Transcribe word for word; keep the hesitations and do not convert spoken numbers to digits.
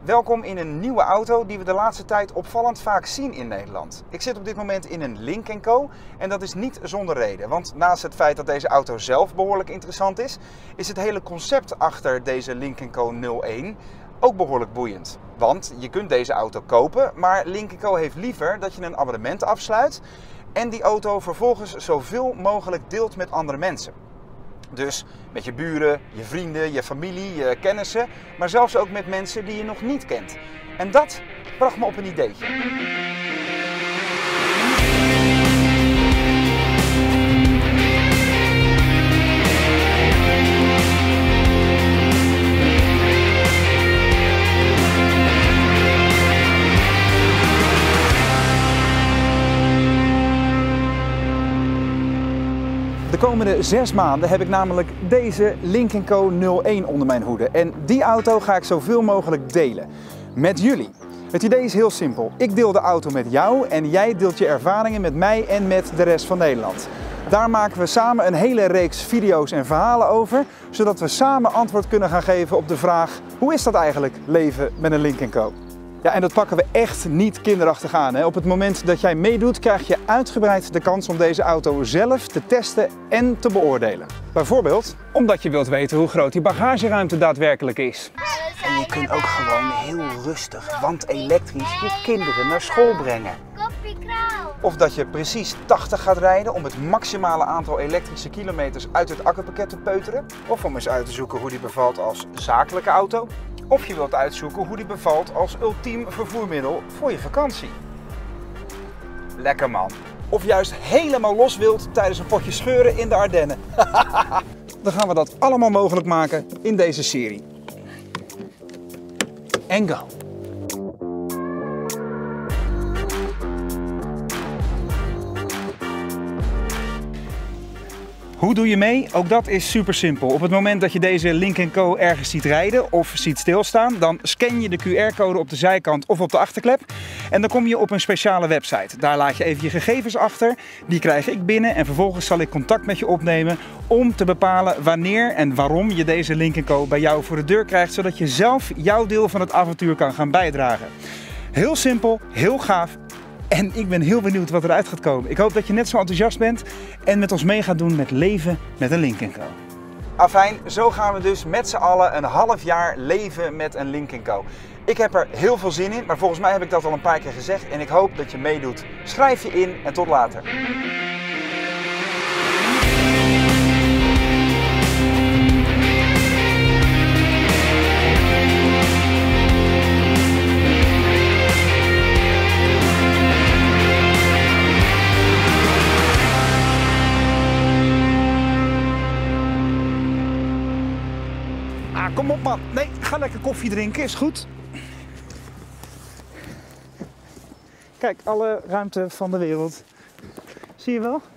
Welkom in een nieuwe auto die we de laatste tijd opvallend vaak zien in Nederland. Ik zit op dit moment in een Lynk en Co en dat is niet zonder reden. Want naast het feit dat deze auto zelf behoorlijk interessant is, is het hele concept achter deze Lynk en Co nul één ook behoorlijk boeiend. Want je kunt deze auto kopen, maar Lynk en Co heeft liever dat je een abonnement afsluit en die auto vervolgens zoveel mogelijk deelt met andere mensen. Dus met je buren, je vrienden, je familie, je kennissen, maar zelfs ook met mensen die je nog niet kent. En dat bracht me op een ideetje. De komende zes maanden heb ik namelijk deze Lynk en Co nul één onder mijn hoede. En die auto ga ik zoveel mogelijk delen. Met jullie. Het idee is heel simpel. Ik deel de auto met jou en jij deelt je ervaringen met mij en met de rest van Nederland. Daar maken we samen een hele reeks video's en verhalen over, zodat we samen antwoord kunnen gaan geven op de vraag: hoe is dat eigenlijk, leven met een Lynk en Co? Ja, en dat pakken we echt niet kinderachtig aan. Hè. Op het moment dat jij meedoet, krijg je uitgebreid de kans om deze auto zelf te testen en te beoordelen. Bijvoorbeeld omdat je wilt weten hoe groot die bagageruimte daadwerkelijk is. En je kunt ook gewoon heel rustig, want elektrisch, je kinderen naar school brengen. Of dat je precies tachtig gaat rijden om het maximale aantal elektrische kilometers uit het accupakket te peuteren. Of om eens uit te zoeken hoe die bevalt als zakelijke auto. Of je wilt uitzoeken hoe die bevalt als ultiem vervoermiddel voor je vakantie. Lekker man. Of juist helemaal los wilt tijdens een potje scheuren in de Ardennen. Dan gaan we dat allemaal mogelijk maken in deze serie. En go! Hoe doe je mee? Ook dat is super simpel. Op het moment dat je deze Lynk en Co ergens ziet rijden of ziet stilstaan, dan scan je de Q R-code op de zijkant of op de achterklep. En dan kom je op een speciale website. Daar laat je even je gegevens achter. Die krijg ik binnen en vervolgens zal ik contact met je opnemen om te bepalen wanneer en waarom je deze Lynk en Co bij jou voor de deur krijgt, zodat je zelf jouw deel van het avontuur kan gaan bijdragen. Heel simpel, heel gaaf. En ik ben heel benieuwd wat eruit gaat komen. Ik hoop dat je net zo enthousiast bent en met ons mee gaat doen met leven met een Lynk en Co. Afijn, zo gaan we dus met z'n allen een half jaar leven met een Lynk en Co. Ik heb er heel veel zin in, maar volgens mij heb ik dat al een paar keer gezegd en ik hoop dat je meedoet. Schrijf je in en tot later. Ah, kom op man. Nee, ga lekker koffie drinken, is goed. Kijk, alle ruimte van de wereld. Zie je wel?